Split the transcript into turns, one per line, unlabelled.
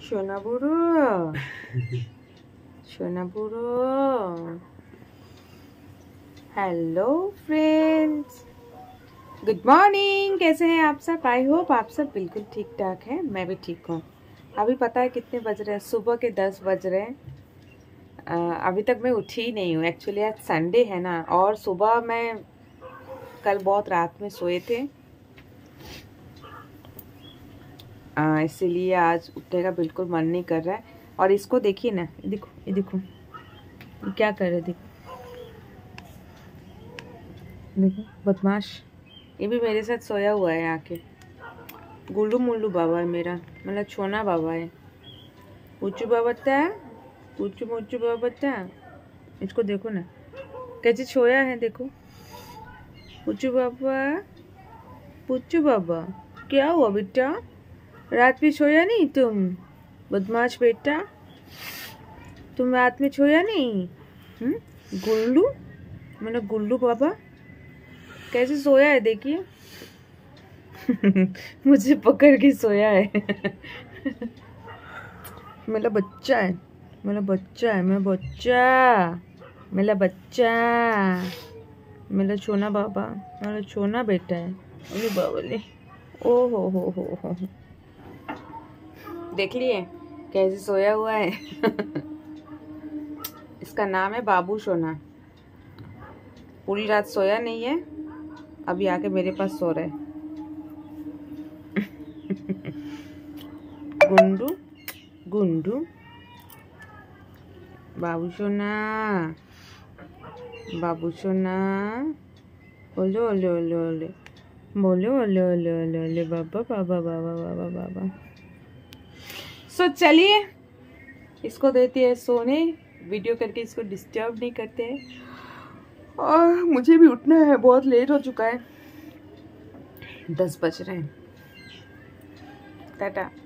সোনা বুড়ো সোনা বুড়ो। Hello friends, good morning. कैसे हैं आप सब? आई होप आप सब बिल्कुल ठीक ठाक हैं। मैं भी ठीक हूँ। अभी पता है कितने बज रहे हैं? सुबह के 10 बज रहे हैं। अभी तक मैं उठी ही नहीं हूँ। एक्चुअली आज संडे है ना, और सुबह मैं कल बहुत रात में सोए थे, इसीलिए आज उठने का बिल्कुल मन नहीं कर रहा है। और इसको देखिए ना, देखो ये देखो ये क्या कर रहे, देखो देखो बदमाश। ये भी मेरे साथ सोया हुआ है आके। गुल्लू मुल्लू बाबा है मेरा, मतलब छोना बाबा है। पूछू बाबा, पूछू मुचू बाबा। इसको देखो ना कैसे सोया है, देखो। पूछू बाबा, पूछू बाबा, क्या हुआ बेटा? रात में सोया नहीं तुम? बदमाश बेटा, तुम रात में सोया नहीं? गुल्लू, मतलब गुल्लू बाबा कैसे सोया है, देखिए। मुझे पकड़ के सोया है। मेरा बच्चा है, मेरा बच्चा है, मेरा बच्चा, मेरा बच्चा, मेरा छोना बाबा, मेरा छोना बेटा है। अरे बाबले, ओ हो। देख लिए कैसे सोया हुआ है। इसका नाम है बाबू सोना। पूरी रात सोया नहीं है, अभी आके मेरे पास सो रहा है। गुंडू गुंडू, बाबू सोना, बाबू सोना, ओले ओले ओले ओले, बोले ओले ओले ओले ओले, बाबा बाबा बाबा बाबा बाबा। सो चलिए, इसको देती है सोने। वीडियो करके इसको डिस्टर्ब नहीं करते हैं। और मुझे भी उठना है, बहुत लेट हो चुका है, 10 बज रहे हैं। टाटा।